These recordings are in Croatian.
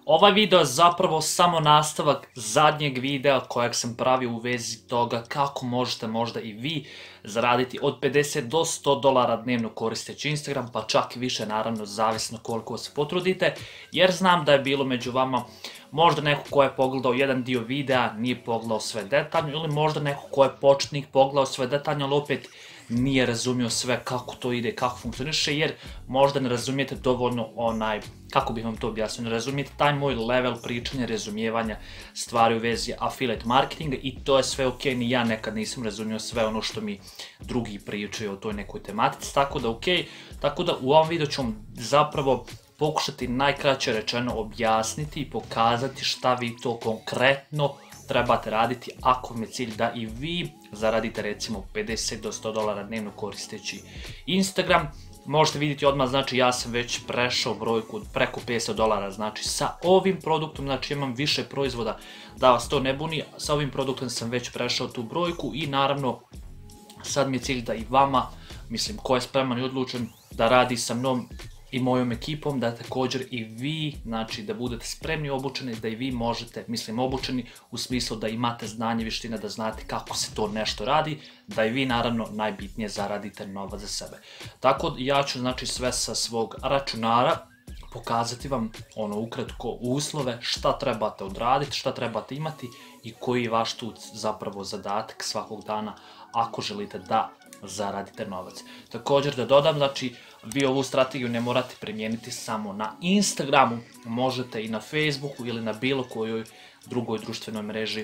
Ovaj video je zapravo samo nastavak zadnjeg videa kojeg sam pravio u vezi toga kako možete možda i vi zaraditi od 50 do 100 dolara dnevno koristeći Instagram, pa čak i više, naravno, zavisno koliko se potrudite, jer znam da je bilo među vama možda neko ko je pogledao jedan dio videa, nije pogledao sve detaljno, ili možda neko ko je početnik pogledao sve detaljno, ali opet nije razumio sve kako to ide, kako funkcioniše, jer možda ne razumijete dovoljno kako bih vam to objasnio, ne razumijete taj moj level pričanja, razumijevanja stvari u vezi affiliate marketinga i to je sve ok, ni ja nekad nisam razumio sve ono što mi drugi pričaju o toj nekoj tematici, tako da ok, tako da u ovom videu ću vam zapravo pokušati najkraće rečeno objasniti i pokazati šta vi to konkretno trebate raditi ako vam je cilj da i vi zaradite recimo 50 do 100 dolara dnevno koristeći Instagram. Možete vidjeti odmah, znači ja sam već prešao brojku od preko 500 dolara, znači sa ovim produktom, znači imam više proizvoda, da vas to ne buni, sa ovim produktom sam već prešao tu brojku i naravno sad mi je cilj da i vama, mislim ko je spreman i odlučen da radi sa mnom i mojom ekipom, da također i vi, znači da budete spremni i obučeni, da i vi možete, mislim obučeni u smislu da imate znanje, vještine, da znate kako se to nešto radi, da i vi naravno najbitnije zaradite novac za sebe. Tako ja ću znači sve sa svog računara pokazati vam ukratko uslove šta trebate odraditi, šta trebate imati i koji je vaš tu zapravo zadatak svakog dana ako želite da zaradite novac. Također da dodam, znači vi ovu strategiju ne morate primijeniti samo na Instagramu, možete i na Facebooku ili na bilo kojoj drugoj društvenoj mreži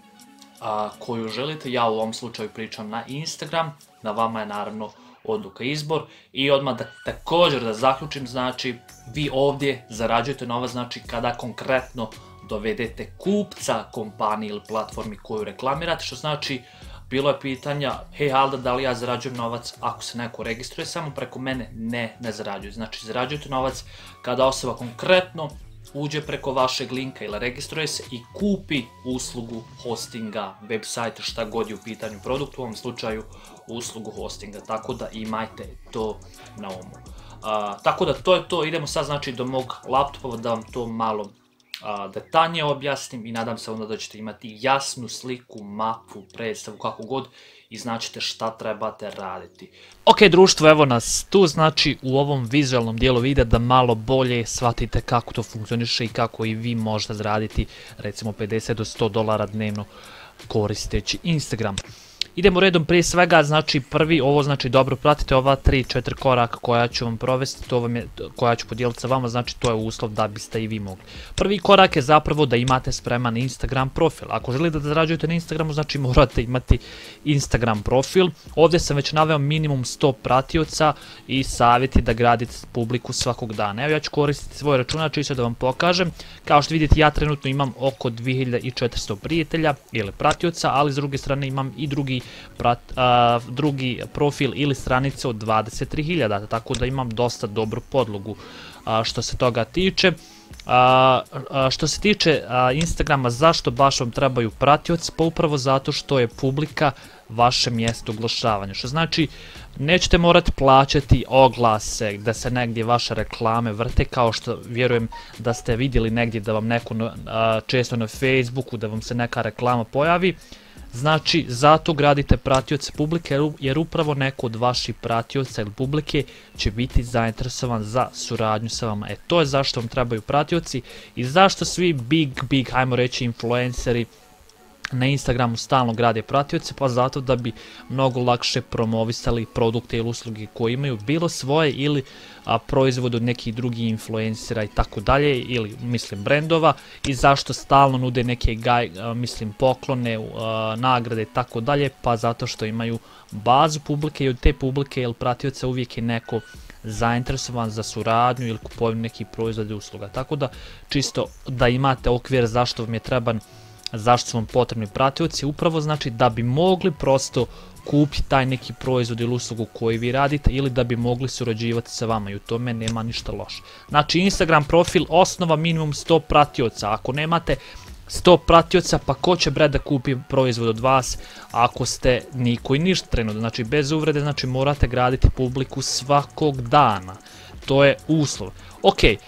koju želite. Ja u ovom slučaju pričam na Instagram, na vama je naravno odluka izbor. I odmah također da zaključim, znači vi ovdje zarađujete novac, znači kada konkretno dovedete kupca kompaniji ili platformi koju reklamirate, što znači bilo je pitanja, hej Alda, da li ja zarađujem novac ako se neko registruje samo preko mene? Ne zarađuje. Znači zarađujete novac kada osoba konkretno uđe preko vašeg linka ili registruje se i kupi uslugu hostinga, website, šta god je u pitanju produktu, u ovom slučaju uslugu hostinga, tako da imajte to na umu. Tako da to je to, idemo sad znači do mog laptopa da vam to malo detaljnije objasnim i nadam se onda da ćete imati jasnu sliku, mapu, predstavu, kako god i značite šta trebate raditi. Ok društvo, evo nas tu, znači u ovom vizualnom dijelu videa da malo bolje shvatite kako to funkcioniše i kako i vi možete zaraditi recimo 50 do 100 dolara dnevno koristeći Instagram. Idemo redom, prije svega, znači prvi, ovo znači dobro pratite ova 3-4 koraka koja ću vam provesti, koja ću podijeliti sa vama, znači to je uslov da biste i vi mogli. Prvi korak je zapravo da imate spreman Instagram profil. Ako želite da zarađujete na Instagramu, znači morate imati Instagram profil. Ovdje sam već naveo minimum 100 pratioca i savjeti da gradite publiku svakog dana. Evo ja ću koristiti svoj računar čisto da vam pokažem. Kao što vidite, ja trenutno imam oko 2400 prijatelja ili pratioca, ali s druge strane imam i drugi profil ili stranice od 23.000, tako da imam dosta dobru podlogu što se toga tiče. Što se tiče Instagrama, zašto baš vam trebaju pratioci? Pa upravo zato što je publika vaše mjesto oglašavanja, što znači nećete morati plaćati oglase da se negdje vaše reklame vrte, kao što vjerujem da ste vidjeli negdje da vam neko često na Facebooku da vam se neka reklama pojavi. Znači, zato gradite pratioce publike, jer upravo neko od vaših pratioca ili publike će biti zainteresovan za suradnju sa vama. To je zašto vam trebaju pratioci i zašto svi big, ajmo reći, influenceri na Instagramu stalno grade pratioce, pa zato da bi mnogo lakše promovisali produkte ili usluge koje imaju, bilo svoje ili proizvod od nekih drugih influencera i tako dalje, ili mislim brendova, i zašto stalno nude neke poklone, nagrade i tako dalje, pa zato što imaju bazu publike i od te publike ili pratioca uvijek je neko zainteresovan za suradnju ili kupovinu nekih proizvoda i usluga. Tako da čisto da imate okvir zašto vam je treban, zašto su vam potrebni pratioci, upravo znači da bi mogli prosto kupiti taj neki proizvod ili uslugu koji vi radite ili da bi mogli surađivati sa vama i u tome nema ništa loše. Znači Instagram profil, osnova minimum 100 pratioca, ako nemate 100 pratioca, pa ko će bre da kupi proizvod od vas ako ste niko i ništa trenutno, znači bez uvrede, znači morate graditi publiku svakog dana, to je uslov. Ok,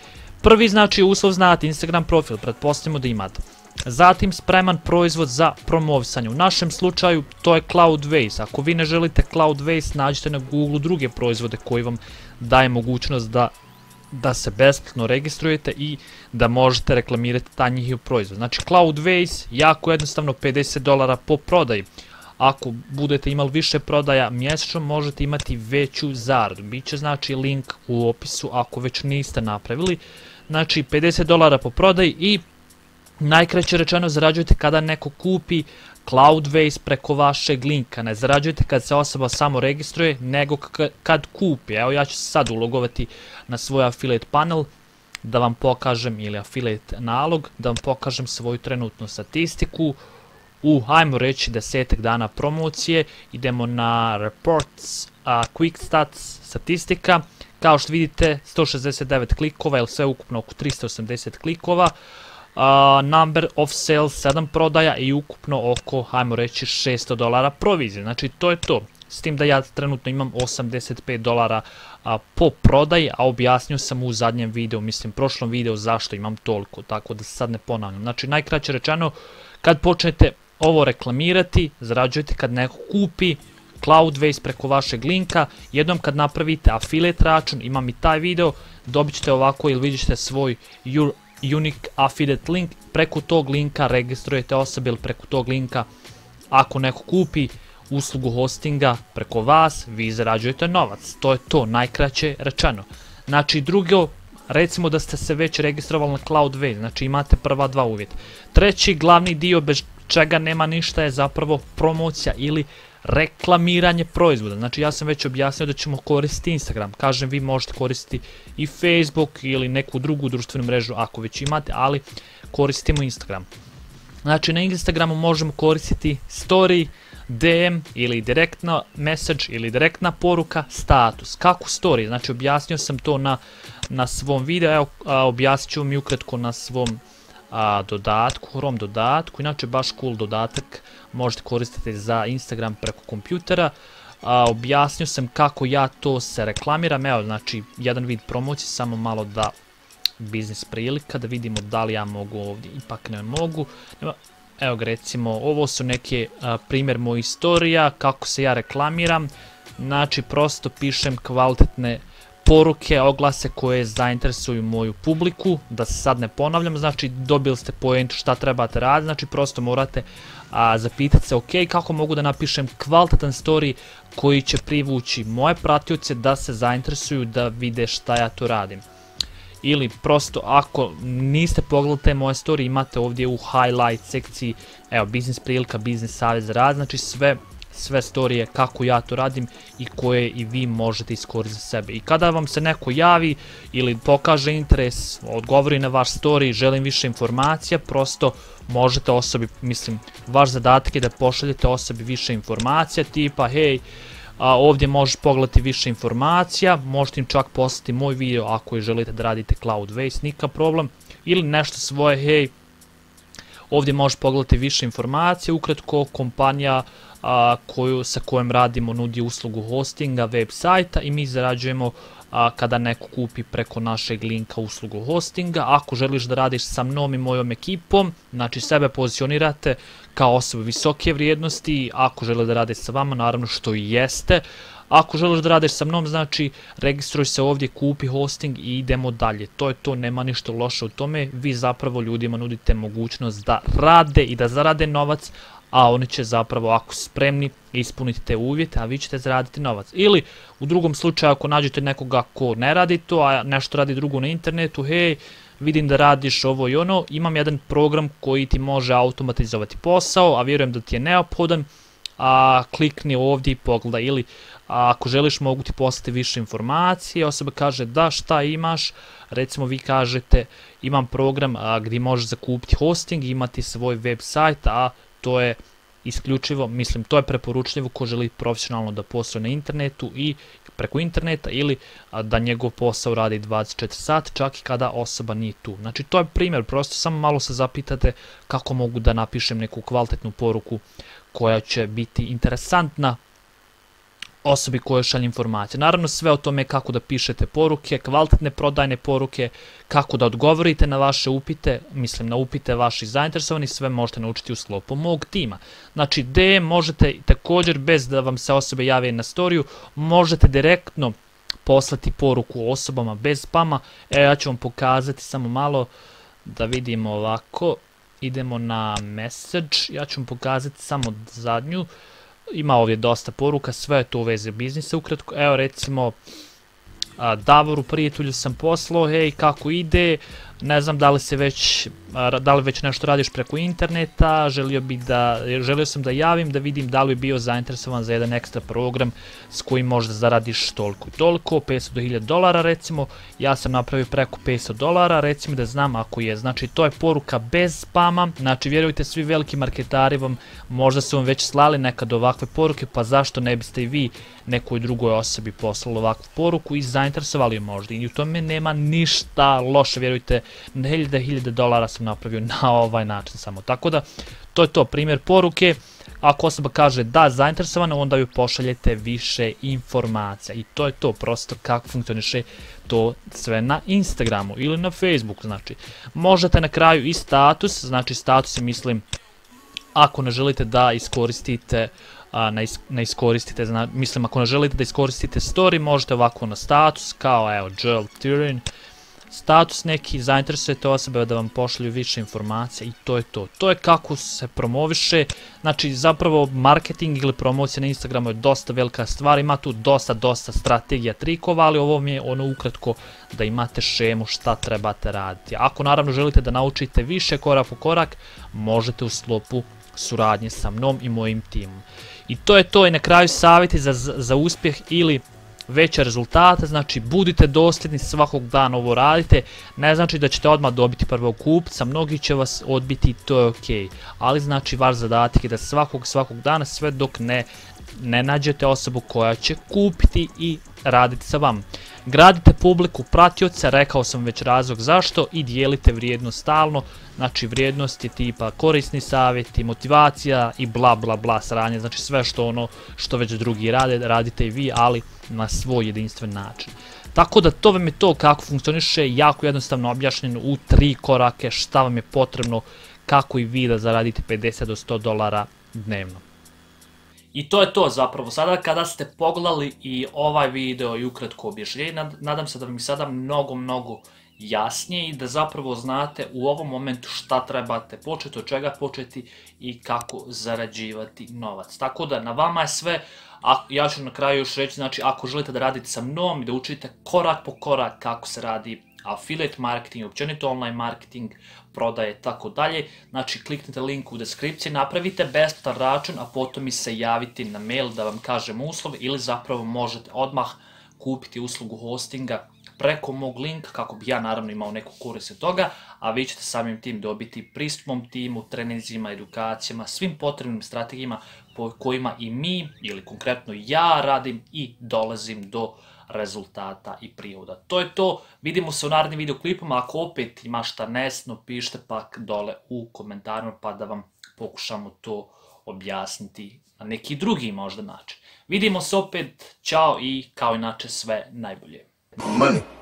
Prvi znači uslov znate, Instagram profil, pretpostavimo da imate. Zatim spreman proizvod za promovisanje. U našem slučaju to je Cloudways. Ako vi ne želite Cloudways, nađite na Google druge proizvode koji vam daje mogućnost da se besplatno registrujete i da možete reklamirati taj njihov proizvod. Znači Cloudways, jako jednostavno, $50 po prodaji. Ako budete imali više prodaja mjesečno, možete imati veću zaradu. Biće znači link u opisu ako već niste napravili. Znači $50 po prodaji i najkraće rečeno zarađujete kada neko kupi Cloudways preko vašeg linka. Ne zarađujete kad se osoba samo registruje, nego kad kupi. Evo ja ću se sad ulogovati na svoj affiliate panel da vam pokažem, ili affiliate nalog, da vam pokažem svoju trenutnu statistiku. Hajmo reći 10 dana promocije, idemo na reports, quick stats, statistika. Kao što vidite 169 klikova ili sve ukupno oko 380 klikova. Number of sales 7 prodaja i ukupno oko, hajmo reći, $600 provizije. Znači to je to. S tim da ja trenutno imam $85 po prodaji, a objasnio sam u zadnjem videu, mislim prošlom videu, zašto imam toliko, tako da se sad ne ponavljam. Znači najkraće rečeno, kad počnete ovo reklamirati, zarađujete kad neko kupi Cloudways preko vašeg linka. Jednom kad napravite affiliate račun, imam i taj video, dobit ćete ovako ili vidjet ćete svoj unique affiliate link. Preko tog linka registrujete osobe ili preko tog linka ako neko kupi uslugu hostinga preko vas, vi zarađujete novac. To je to, najkraće rečeno. Znači drugo, recimo da ste se već registrovali na Cloudways, znači imate prva dva uvjeta. Treći glavni dio bez čega nema ništa je zapravo promocija ili reklamiranje proizvoda. Znači ja sam već objasnio da ćemo koristiti Instagram. Kažem, vi možete koristiti i Facebook ili neku drugu društvenu mrežu ako već imate, ali koristimo Instagram. Znači na Instagramu možemo koristiti story, DM ili direktna message ili direktna poruka, status. Kako story? Znači objasnio sam to na svom videu, evo objasnit ću vam i ukratko na svom dodatku, Chrome dodatku. Inače baš cool dodatak, možete koristiti za Instagram preko kompjutera. Objasnio sam kako ja to se reklamiram, evo znači jedan vid promocije, samo malo da biznis prilika, da vidimo da li ja mogu ovdje, ipak ne mogu. Evo ga recimo, ovo su neke primjer mojih storija, kako se ja reklamiram. Znači prosto pišem kvalitetne poruke, oglase koje zainteresuju moju publiku, da se sad ne ponavljam. Znači dobili ste poentu šta trebate raditi, znači prosto morate zapitati se, ok, kako mogu da napišem kvalitetan story koji će privući moje pratioce da se zainteresuju, da vide šta ja to radim. Ili prosto ako niste pogledali te moje story, imate ovdje u highlight sekciji, evo biznis prilika, biznis savjet za rad, znači sve storije kako ja to radim i koje i vi možete iskoristiti za sebe. I kada vam se neko javi ili pokaže interes, odgovori na vaš story, želim više informacija, prosto možete osobi, mislim, vaš zadatak je da pošaljete osobi više informacija, tipa hej, ovdje možeš pogledati više informacija, možete im čak poslati moj video ako želite da radite Cloudways, nikakav problem, ili nešto svoje, hej, ovdje možeš pogledati više informacija, ukratko kompanija sa kojom radimo nudi uslugu hostinga, web sajta i mi zarađujemo kada neko kupi preko našeg linka uslugu hostinga. Ako želiš da radiš sa mnom i mojom ekipom, znači sebe pozicionirate kao osobu visoke vrijednosti, ako žele da radiš sa vama, naravno što i jeste. Ako želiš da radiš sa mnom, znači registruj se ovdje, kupi hosting i idemo dalje. To je to, nema ništa loše u tome, vi zapravo ljudima nudite mogućnost da rade i da zarade novac, a oni će zapravo, ako su spremni, ispuniti te uvjete, a vi ćete zaraditi novac. Ili u drugom slučaju, ako nađete nekoga ko ne radi to, a nešto radi drugo na internetu, hej, vidim da radiš ovo i ono, imam jedan program koji ti može automatizovati posao, a vjerujem da ti je neophodan, klikni ovdje i pogledaj. Ili ako želiš, mogu ti poslati više informacije, osoba kaže da, šta imaš, recimo vi kažete imam program gdje možeš zakupiti hosting i imati svoj web sajt, a to je isključivo, mislim, to je preporučljivo ko želi profesionalno da posluje na internetu i preko interneta, ili da njegov posao radi 24 sata, čak i kada osoba nije tu. Znači to je primjer, prosto samo malo se zapitate kako mogu da napišem neku kvalitetnu poruku koja će biti interesantna osobi koje šalje informacije. Naravno sve o tome kako da pišete poruke, kvalitetne prodajne poruke, kako da odgovorite na vaše upite, mislim na upite vaših zainteresovanih, sve možete naučiti u sklopu mog tima. Znači DM možete također bez da vam se osobe jave na storiju, možete direktno poslati poruku osobama bez spama. Ja ću vam pokazati samo malo da vidimo ovako. Idemo na message, ja ću vam pokazati samo zadnju. Ima ovdje dosta poruka, sve je to u vezi biznisa ukratko. Evo recimo, Davoru prijatelju sam poslao, hej kako ide, ne znam da li već nešto radiš preko interneta, želio sam da javim da vidim da li bi bio zainteresovan za jedan ekstra program s kojim možda zaradiš toliko i toliko, 500 do 1000 dolara recimo, ja sam napravio preko 500 dolara, recimo da znam ako je, znači to je poruka bez spama, znači vjerujte svi veliki marketari vam, možda su vam već slali nekad ovakve poruke, pa zašto ne biste i vi nekoj drugoj osobi poslali ovakvu poruku i zainteresovali je možda i u tome nema ništa loše, vjerujte, 1000 dolara sam napravio na ovaj način samo, tako da to je to primjer poruke. Ako osoba kaže da zainteresovana, onda ju pošaljete više informacija i to je to prosto kako funkcioniše to sve na Instagramu ili na Facebooku. Znači možete na kraju i status, znači status je mislim ako ne želite da iskoristite mislim ako ne želite da iskoristite story, možete ovako na status, kao evo Joel Turin, status neki, zainteresujete osobe da vam pošalju više informacija i to je to. To je kako se promoviše, znači zapravo marketing ili promocija na Instagramu je dosta velika stvar, ima tu dosta strategija, trikova, ali ovo mi je ono ukratko da imate šemu šta trebate raditi. Ako naravno želite da naučite više korak po korak, možete u sklopu suradnje sa mnom i mojim timom. I to je to i na kraju savjeti za uspjeh ili veće rezultate, znači budite dosljedni, svakog dana ovo radite, ne znači da ćete odmah dobiti prvog kupca, mnogi će vas odbiti i to je ok, ali znači vaš zadatak je da svakog dana sve dok ne nađete osobu koja će kupiti i raditi sa vama. Gradite publiku, pratioce, rekao sam već razlog zašto i dijelite vrijednost stalno, znači vrijednost je tipa korisni savjeti, motivacija i bla bla bla sranje, znači sve što već drugi rade, radite i vi, ali na svoj jedinstven način. Tako da to vam je to kako funkcioniše, jako jednostavno objašnjeno u 3 korake šta vam je potrebno, kako i vi da zaradite 50 do 100 dolara dnevno. I to je to zapravo, sada kada ste pogledali i ovaj video i ukratko objašnjenje, nadam se da vam je sada mnogo jasnije i da zapravo znate u ovom momentu šta trebate početi, od čega početi i kako zarađivati novac. Tako da na vama je sve, ja ću na kraju još reći, znači ako želite da radite sa mnom i da učite korak po korak kako se radi affiliate marketing, općenito online marketing, prodaje, tako dalje. Znači kliknite link u deskripciji, napravite besplatan račun, a potom mi se javiti na mail da vam kažem uslove ili zapravo možete odmah kupiti uslugu hostinga preko mog linka kako bi ja naravno imao neku korist od toga, a vi ćete samim tim dobiti pristup mom timu, treninzima, edukacijama, svim potrebnim strategijama po kojima i mi ili konkretno ja radim i dolazim do rezultata i prihoda. To je to, vidimo se u narednim videoklipima, ako opet ima šta nesno, pišite pak dole u komentarima pa da vam pokušamo to objasniti na neki drugi možda način. Vidimo se opet, čao i kao inače sve najbolje. Money.